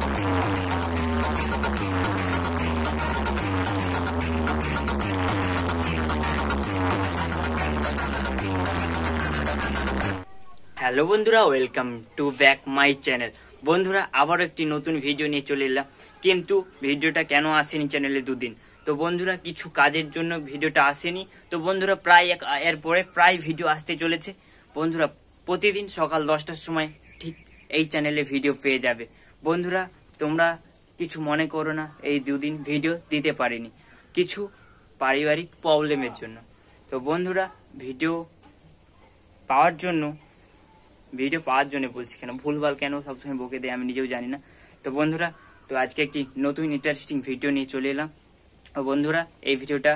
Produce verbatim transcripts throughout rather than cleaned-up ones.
Hello বন্ধুরা, welcome to back my channel. বন্ধুরা আবার একটি নতুন ভিডিও নিয়ে চলে এলাম, কিন্তু ভিডিওটা কেন আসেনি চ্যানেলে দুদিন। তো বন্ধুরা কিছু কাজের জন্য ভিডিওটা আসেনি। তো বন্ধুরা প্রায় এরপরে প্রায় ভিডিও আসতে চলেছে। বন্ধুরা প্রতিদিন সকাল দশটার সময় ঠিক এই চ্যানেলে ভিডিও পেয়ে যাবে। বন্ধুরা তোমরা কিছু মনে করো না, এই দুদিন ভিডিও দিতে পারিনি কিছু পারিবারিক প্রবলেমের জন্য। তো বন্ধুরা ভিডিও পাওয়ার জন্য ভিডিও পাওয়ার জন্য বলছি, কেন ভুলভাল কেন সবসময় বকে দেয় আমি নিজেও জানি না। তো বন্ধুরা তো আজকে একটি নতুন ইন্টারেস্টিং ভিডিও নিয়ে চলে এলাম। তো বন্ধুরা এই ভিডিওটা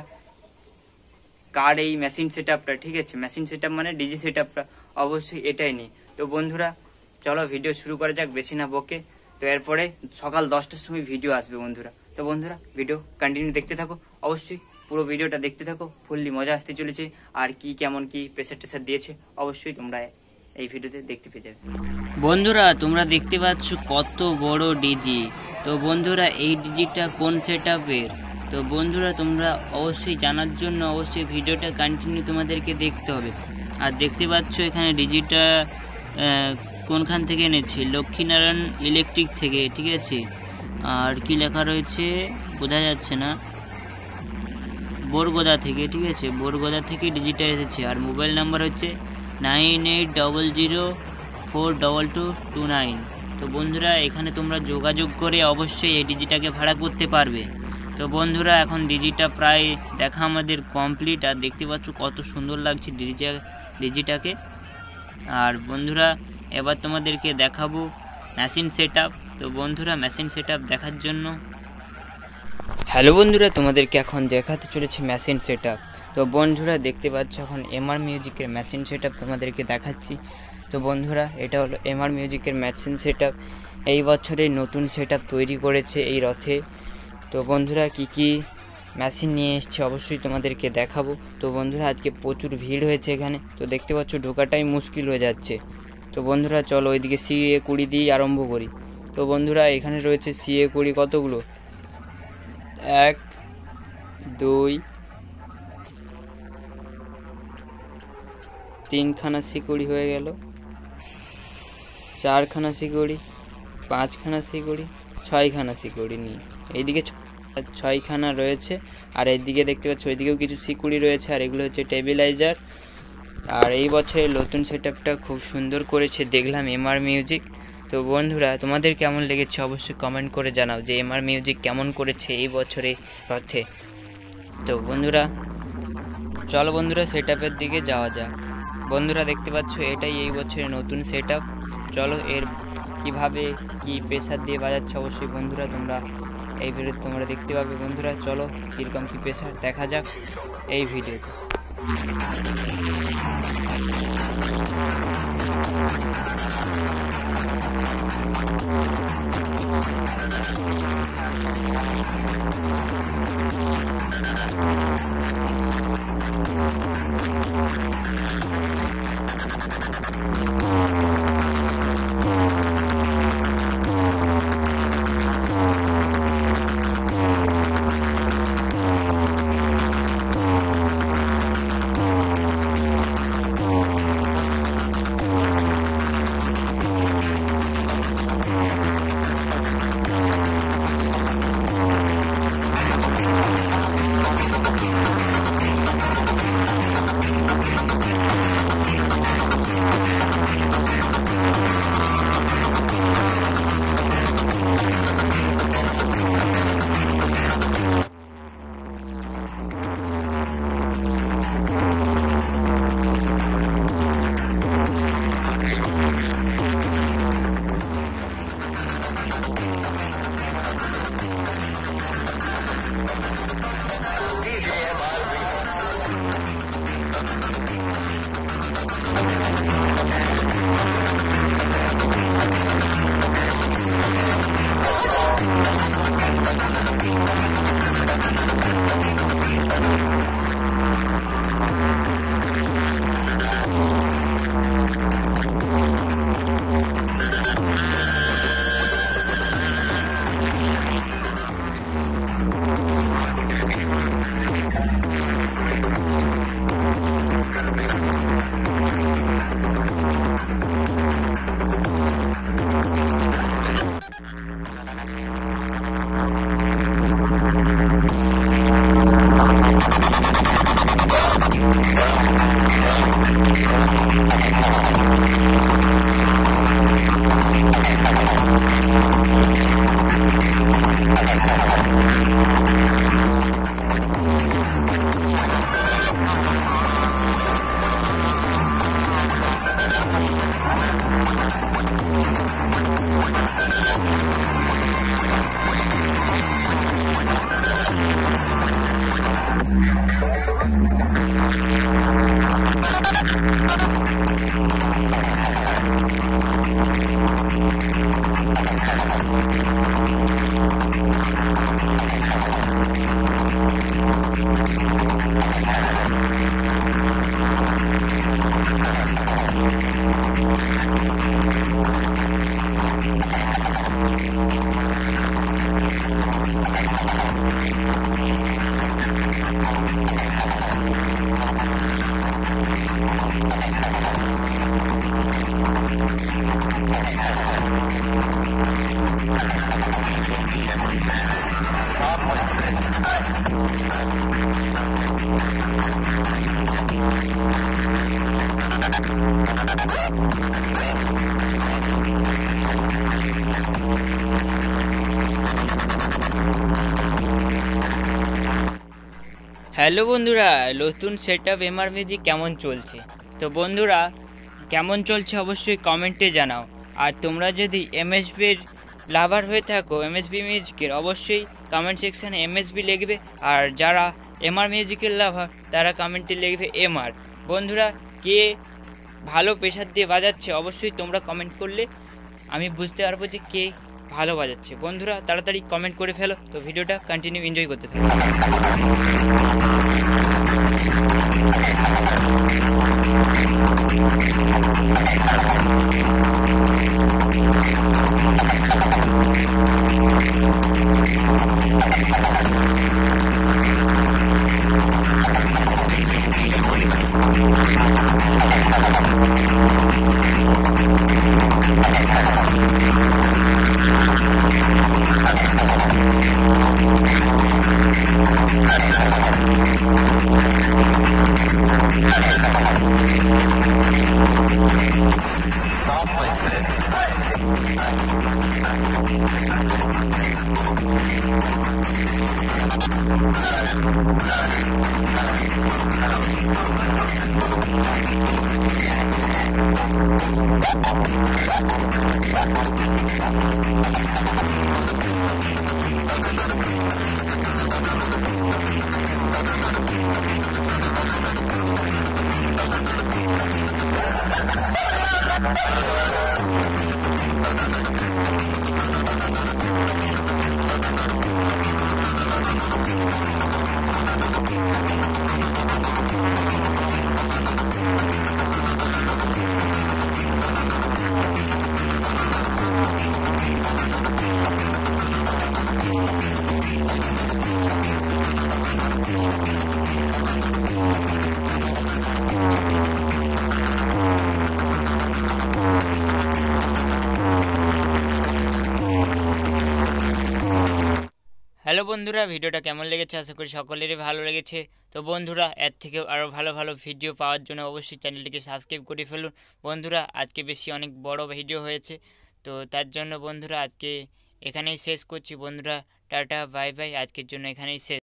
কার এই মেশিন সেট আপটা, ঠিক আছে, মেশিন সেট আপ মানে ডিজি সেট আপটা অবশ্যই এটাই নিয়ে। তো বন্ধুরা চলো ভিডিও শুরু করা যাক, বেশি না বকে। তো এরপরে সকাল দশটার সময় ভিডিও আসবে বন্ধুরা। তো বন্ধুরা ভিডিও কন্টিনিউ দেখতে থাকো, অবশ্যই পুরো ভিডিওটা দেখতে থাকো, ফুললি মজা আসতে চলেছে। আর কি কেমন কি প্রেসার টেসার দিয়েছে অবশ্যই তোমরা এই ভিডিওতে দেখতে পেয়ে যাবে। বন্ধুরা তোমরা দেখতে পাচ্ছ কত বড় ডিজি। তো বন্ধুরা এই ডিজিটা কোন সেট আপের, তো বন্ধুরা তোমরা অবশ্যই জানার জন্য অবশ্যই ভিডিওটা কন্টিনিউ তোমাদেরকে দেখতে হবে। আর দেখতে পাচ্ছ এখানে ডিজিটা কোনখান থেকে এনেছি, লক্ষ্মীনারায়ণ ইলেকট্রিক থেকে, ঠিক আছে। আর কি লেখা রয়েছে বোঝা যাচ্ছে না, বোরগোদা থেকে, ঠিক আছে, বোরগোদা থেকে ডিজিটা এসেছে। আর মোবাইল নাম্বার হচ্ছে nine eight double zero four double two two nine. তো বন্ধুরা এখানে তোমরা যোগাযোগ করে অবশ্যই এই ডিজিটাকে ভাড়া করতে পারবে। তো বন্ধুরা এখন ডিজিটা প্রায় দেখা আমাদের কমপ্লিট। আর দেখতে পাচ্ছ কত সুন্দর লাগছে ডিজিটা ডিজিটাকে। আর বন্ধুরা এবার তোমাদেরকে দেখাবো মেশিন সেট আপ। তো বন্ধুরা মেশিন সেট আপ দেখার জন্য হ্যালো বন্ধুরা, তোমাদেরকে এখন দেখাতে চলেছে মেশিন সেট আপ। তো বন্ধুরা দেখতে পাচ্ছ এখন এমআর মিউজিকের মেশিন সেট আপ তোমাদেরকে দেখাচ্ছি। তো বন্ধুরা এটা হলো এমআর মিউজিকের মেশিন সেট আপ। এই বছরে নতুন সেট আপ তৈরি করেছে এই রথে। তো বন্ধুরা কি কি মেশিন নিয়ে এসছে অবশ্যই তোমাদেরকে দেখাবো। তো বন্ধুরা আজকে প্রচুর ভিড় হয়েছে এখানে, তো দেখতে পাচ্ছ ঢোকাটাই মুশকিল হয়ে যাচ্ছে। তো বন্ধুরা চলো ওইদিকে সিএ কুড়ি দিয়ে আরম্ভ করি। তো বন্ধুরা এখানে রয়েছে সিএ কুড়ি কতগুলো, এক দুই তিনখানা শিকড়ি হয়ে গেল, চারখানা শিকড়ি, পাঁচখানা শিকড়ি, ছয়খানা শিকড়ি নিয়ে এইদিকে ছয়খানা রয়েছে। আর এইদিকে দেখতে পাচ্ছ ওইদিকেও কিছু শিকড়ি রয়েছে। আর এগুলো হচ্ছে টেবিলাইজার। আর এই বছরের নতুন সেট আপটা খুব সুন্দর করেছে দেখলাম এমআর মিউজিক। তো বন্ধুরা তোমাদের কেমন লেগেছে অবশ্যই কমেন্ট করে জানাও যে এমআর মিউজিক কেমন করেছে এই বছরে রথে। তো বন্ধুরা চলো বন্ধুরা সেট আপের দিকে যাওয়া যাক। বন্ধুরা দেখতে পাচ্ছ এটাই এই বছরের নতুন সেট আপ। চলো এর কিভাবে কি প্রেসার দিয়ে বাজাচ্ছে অবশ্যই বন্ধুরা তোমরা এই ভিডিওতে তোমরা দেখতে পাবে। বন্ধুরা চলো কীরকম কী প্রেসার দেখা যাক এই ভিডিওতে। হ্যালো বন্ধুরা, নতুন সেটআপ এমআর মিউজিক কেমন চলছে? তো বন্ধুরা, কেমন চলছে অবশ্যই কমেন্টে জানাও। আর তোমরা যদি এমএসবির লাভার হয়ে থাকো, এমএসবি মিউজিকের, অবশ্যই কমেন্ট সেকশানে এমএসবি লিখবে। আর যারা এমআর মিউজিকের লাভার তারা কমেন্টে লিখবে এমআর। বন্ধুরা, কে ভালো প্রেশার দিয়ে বাজাচ্ছে অবশ্যই তোমরা কমেন্ট করলে আমি বুঝতে পারবো যে কে ভালো বাজাচ্ছে। বন্ধুরা তাড়াতাড়ি কমেন্ট করে ফেলো, তো ভিডিওটা কন্টিনিউ এনজয় করতে থাকো। হ্যালো বন্ধুরা, ভিডিওটা কেমন লেগেছে? আশা করি সকলেরই ভালো লেগেছে। তো বন্ধুরা, এর থেকে আরও ভালো ভালো ভিডিও পাওয়ার জন্য অবশ্যই চ্যানেলটিকে সাবস্ক্রাইব করে ফেলুন। বন্ধুরা, আজকে বেশি অনেক বড় ভিডিও হয়েছে, তো তার জন্য বন্ধুরা আজকে এখানেই শেষ করছি। বন্ধুরা টাটা বাই বাই, আজকের জন্য এখানেই শেষ।